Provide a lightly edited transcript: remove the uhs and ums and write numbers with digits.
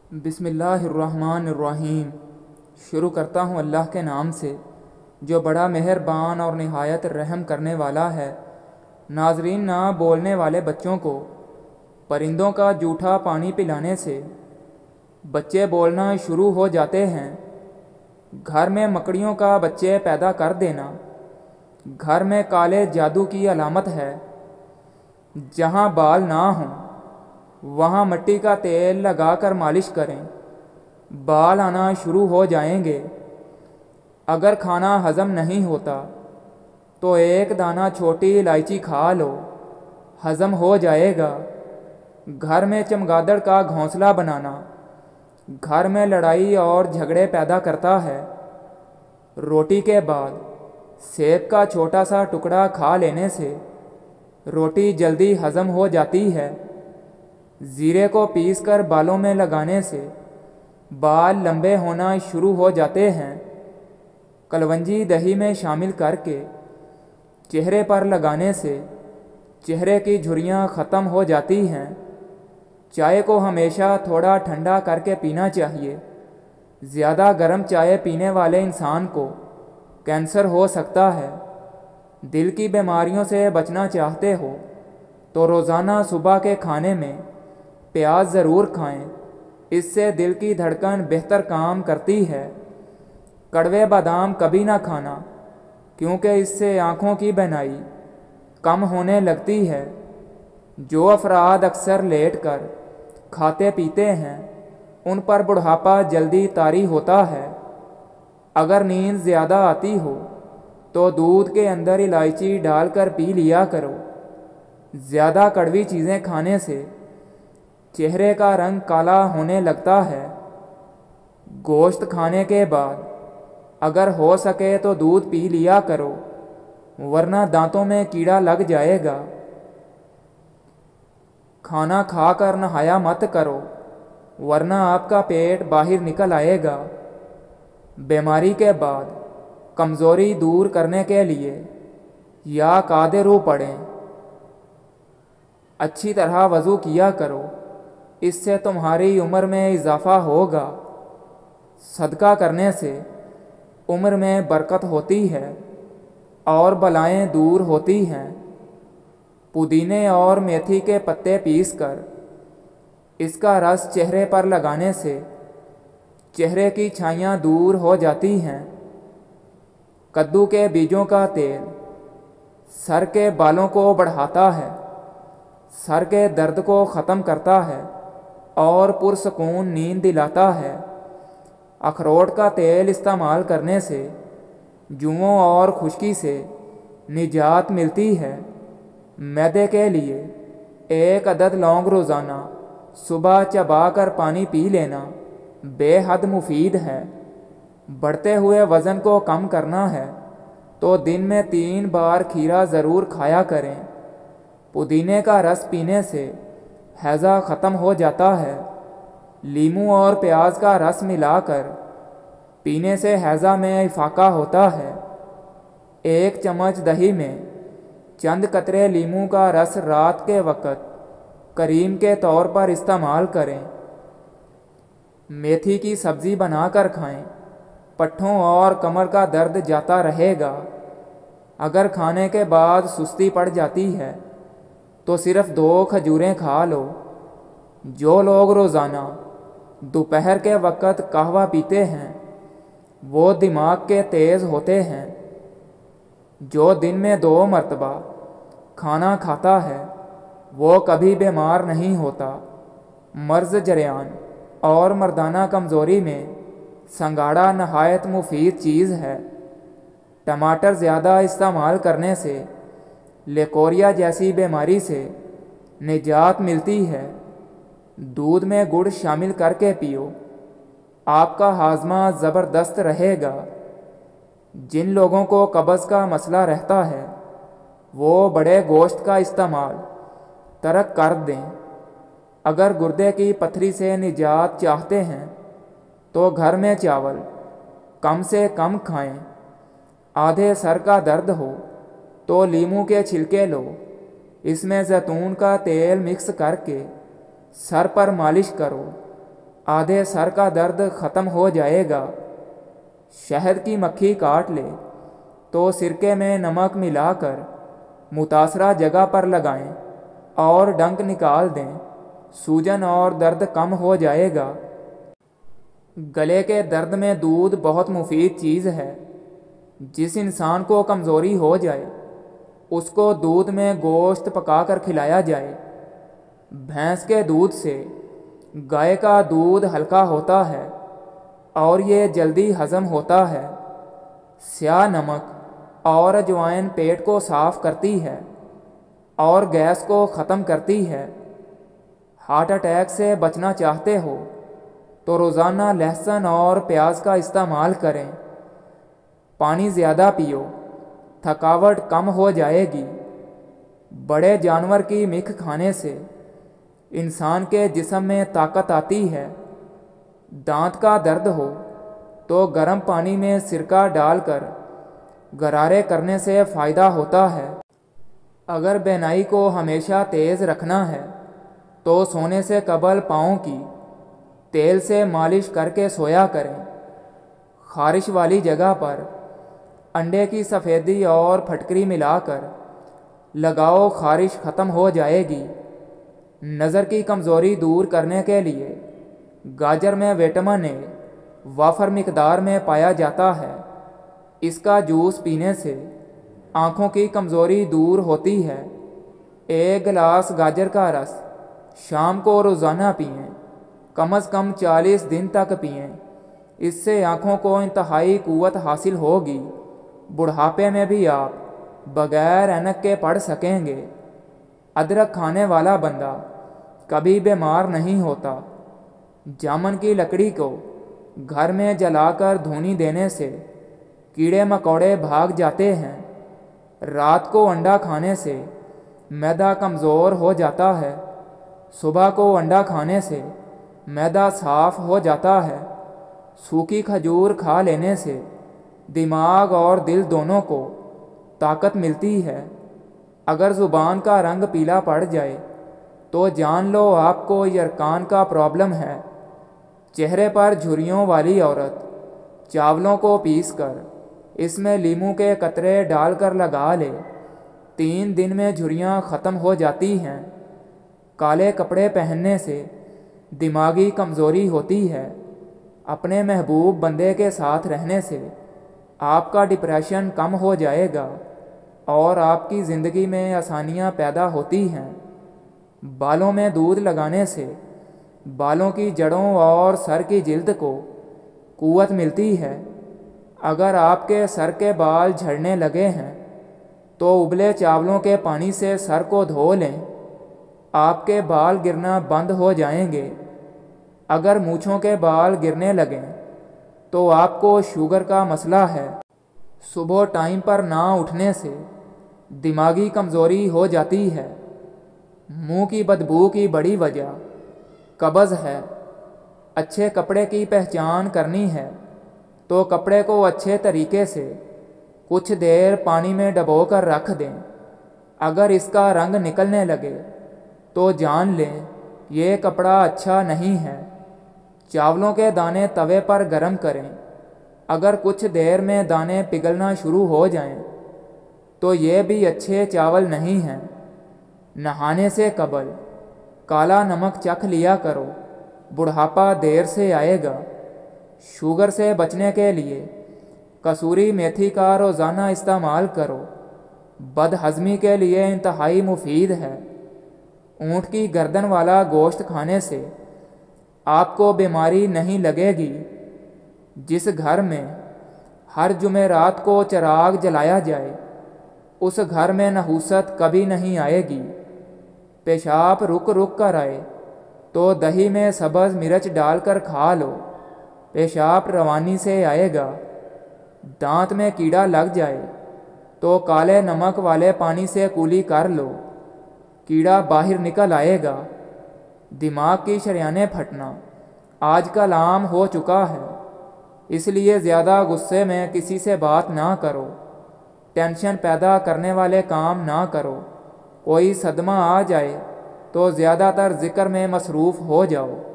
बिस्मिल्लाहिर्रहमानिर्रहीम। शुरू करता हूँ अल्लाह के नाम से जो बड़ा मेहरबान और निहायत रहम करने वाला है। नाजरीन, ना बोलने वाले बच्चों को परिंदों का जूठा पानी पिलाने से बच्चे बोलना शुरू हो जाते हैं। घर में मकड़ियों का बच्चे पैदा कर देना घर में काले जादू की अलामत है। जहाँ बाल ना हों वहाँ मिट्टी का तेल लगाकर मालिश करें, बाल आना शुरू हो जाएंगे। अगर खाना हज़म नहीं होता तो एक दाना छोटी इलायची खा लो, हज़म हो जाएगा। घर में चमगादड़ का घोंसला बनाना घर में लड़ाई और झगड़े पैदा करता है। रोटी के बाद सेब का छोटा सा टुकड़ा खा लेने से रोटी जल्दी हज़म हो जाती है। ज़ीरे को पीसकर बालों में लगाने से बाल लंबे होना शुरू हो जाते हैं। कलवंजी दही में शामिल करके चेहरे पर लगाने से चेहरे की झुर्रियाँ ख़त्म हो जाती हैं। चाय को हमेशा थोड़ा ठंडा करके पीना चाहिए। ज़्यादा गर्म चाय पीने वाले इंसान को कैंसर हो सकता है। दिल की बीमारियों से बचना चाहते हो तो रोज़ाना सुबह के खाने में प्याज ज़रूर खाएं, इससे दिल की धड़कन बेहतर काम करती है। कड़वे बादाम कभी ना खाना क्योंकि इससे आँखों की बीनाई कम होने लगती है। जो अफराद अक्सर लेट कर खाते पीते हैं उन पर बुढ़ापा जल्दी तारी होता है। अगर नींद ज़्यादा आती हो तो दूध के अंदर इलायची डालकर पी लिया करो। ज़्यादा कड़वी चीज़ें खाने से चेहरे का रंग काला होने लगता है। गोश्त खाने के बाद अगर हो सके तो दूध पी लिया करो, वरना दांतों में कीड़ा लग जाएगा। खाना खाकर नहाया मत करो, वरना आपका पेट बाहर निकल आएगा। बीमारी के बाद कमज़ोरी दूर करने के लिए या कादरू पढ़ें। अच्छी तरह वज़ू किया करो, इससे तुम्हारी उम्र में इजाफ़ा होगा। सदका करने से उम्र में बरकत होती है और बलाएं दूर होती हैं। पुदीने और मेथी के पत्ते पीसकर इसका रस चेहरे पर लगाने से चेहरे की छाइयाँ दूर हो जाती हैं। कद्दू के बीजों का तेल सर के बालों को बढ़ाता है, सर के दर्द को ख़त्म करता है और पुरसकून नींद दिलाता है। अखरोट का तेल इस्तेमाल करने से जुओं और खुश्की से निजात मिलती है। मैदे के लिए एक अदद लौंग रोज़ाना सुबह चबा कर पानी पी लेना बेहद मुफीद है। बढ़ते हुए वज़न को कम करना है तो दिन में 3 बार खीरा ज़रूर खाया करें। पुदीने का रस पीने से हैज़ा ख़त्म हो जाता है। लीमू और प्याज का रस मिलाकर पीने से हैज़ा में इफाका होता है। 1 चम्मच दही में चंद कतरे लीमू का रस रात के वक़्त करीम के तौर पर इस्तेमाल करें। मेथी की सब्ज़ी बनाकर खाएं, पट्ठों और कमर का दर्द जाता रहेगा। अगर खाने के बाद सुस्ती पड़ जाती है तो सिर्फ़ 2 खजूरें खा लो। जो लोग रोज़ाना दोपहर के वक़्त कहवा पीते हैं वो दिमाग के तेज़ होते हैं। जो दिन में 2 मरतबा खाना खाता है वो कभी बीमार नहीं होता। मर्ज़ जरियान और मर्दाना कमज़ोरी में संगाड़ा नहायत मुफीद चीज़ है। टमाटर ज़्यादा इस्तेमाल करने से लेकोरिया जैसी बीमारी से निजात मिलती है। दूध में गुड़ शामिल करके पियो, आपका हाजमा ज़बरदस्त रहेगा। जिन लोगों को कब्ज़ का मसला रहता है वो बड़े गोश्त का इस्तेमाल तर्क कर दें। अगर गुर्दे की पथरी से निजात चाहते हैं तो घर में चावल कम से कम खाएं। आधे सर का दर्द हो तो लीमू के छिलके लो, इसमें जैतून का तेल मिक्स करके सर पर मालिश करो, آدھے سر کا درد ختم ہو جائے گا۔ شہد کی مکھی کاٹ لے تو سرکے میں نمک ملا کر متاثرہ جگہ پر لگائیں اور ڈنک نکال دیں، سوجن اور درد کم ہو جائے گا۔ گلے کے درد میں دودھ بہت مفید چیز ہے۔ جس انسان کو کمزوری ہو جائے اس کو دودھ میں گوشت پکا کر کھلایا جائے۔ بھینس کے دودھ سے گائے کا دودھ ہلکا ہوتا ہے اور یہ جلدی ہضم ہوتا ہے۔ سیاہ نمک اور اجوائن پیٹ کو صاف کرتی ہے اور گیس کو ختم کرتی ہے۔ ہارٹ اٹیک سے بچنا چاہتے ہو تو روزانہ لہسن اور پیاز کا استعمال کریں۔ پانی زیادہ پیو، تھکاوٹ کم ہو جائے گی۔ بڑے جانور کی میکھ کھانے سے انسان کے جسم میں طاقت آتی ہے۔ دانت کا درد ہو تو گرم پانی میں سرکہ ڈال کر غرارے کرنے سے فائدہ ہوتا ہے۔ اگر بینائی کو ہمیشہ تیز رکھنا ہے تو سونے سے قبل پاؤں کی تیل سے مالش کر کے سویا کریں۔ خارش والی جگہ پر انڈے کی سفیدی اور پھٹکری ملا کر لگاؤ، خارش ختم ہو جائے گی۔ نظر کی کمزوری دور کرنے کے لیے گاجر میں وٹامن اے وافر مقدار میں پایا جاتا ہے۔ اس کا جوس پینے سے آنکھوں کی کمزوری دور ہوتی ہے۔ 1 گلاس گاجر کا رس شام کو روزانہ پئیں، کم از کم 40 دن تک پئیں۔ اس سے آنکھوں کو انتہائی قوت حاصل ہوگی۔ بڑھاپے میں بھی آپ بغیر اینک کے پڑھ سکیں گے۔ ادرک کھانے والا بندہ کبھی بیمار نہیں ہوتا۔ جامن کی لکڑی کو گھر میں جلا کر دھونی دینے سے کیڑے مکوڑے بھاگ جاتے ہیں۔ رات کو انڈا کھانے سے معدہ کمزور ہو جاتا ہے۔ صبح کو انڈا کھانے سے معدہ صاف ہو جاتا ہے۔ سوکھی کھجور کھا لینے سے دماغ اور دل دونوں کو طاقت ملتی ہے۔ اگر زبان کا رنگ پیلا پڑ جائے تو جان لو آپ کو یرقان کا پرابلم ہے۔ چہرے پر جھریوں والی عورت چاولوں کو پیس کر اس میں لیموں کے قطرے ڈال کر لگا لے، 3 دن میں جھریاں ختم ہو جاتی ہیں۔ کالے کپڑے پہننے سے دماغی کمزوری ہوتی ہے۔ اپنے محبوب بندے کے ساتھ رہنے سے آپ کا ڈپریشن کم ہو جائے گا اور آپ کی زندگی میں آسانیاں پیدا ہوتی ہیں۔ بالوں میں دودھ لگانے سے بالوں کی جڑوں اور سر کی جلد کو قوت ملتی ہے۔ اگر آپ کے سر کے بال جھڑنے لگے ہیں تو ابلے چاولوں کے پانی سے سر کو دھو لیں، آپ کے بال گرنا بند ہو جائیں گے۔ اگر مونچھوں کے بال گرنے لگیں تو آپ کو شوگر کا مسئلہ ہے۔ صبح ٹائم پر نہ اٹھنے سے دماغی کمزوری ہو جاتی ہے۔ منہ کی بدبو کی بڑی وجہ قبض ہے۔ اچھے کپڑے کی پہچان کرنی ہے تو کپڑے کو اچھے طریقے سے کچھ دیر پانی میں ڈبو کر رکھ دیں۔ اگر اس کا رنگ نکلنے لگے تو جان لیں یہ کپڑا اچھا نہیں ہے۔ چاولوں کے دانے توے پر گرم کریں۔ اگر کچھ دیر میں دانے پگھلنا شروع ہو جائیں تو یہ بھی اچھے چاول نہیں ہیں۔ نہانے سے قبل کالا نمک چکھ لیا کرو، بڑھاپا دیر سے آئے گا۔ شوگر سے بچنے کے لیے کسوری میتھی کا روزانہ استعمال کرو، بد ہضمی کے لیے انتہائی مفید ہے۔ اونٹ کی گردن والا گوشت کھانے سے آپ کو بیماری نہیں لگے گی۔ جس گھر میں ہر جمعرات کو چراغ جلایا جائے اس گھر میں نحوست کبھی نہیں آئے گی۔ پیشاب رک رک کر آئے تو دہی میں سبز مرچ ڈال کر کھا لو، پیشاب روانی سے آئے گا۔ دانت میں کیڑا لگ جائے تو کالے نمک والے پانی سے کولی کر لو، کیڑا باہر نکل آئے گا۔ دماغ کی شریانیں پھٹنا آج کل عام ہو چکا ہے، اس لیے زیادہ غصے میں کسی سے بات نہ کرو، ٹینشن پیدا کرنے والے کام نہ کرو۔ کوئی صدمہ آ جائے تو زیادہ تر ذکر میں مصروف ہو جاؤ۔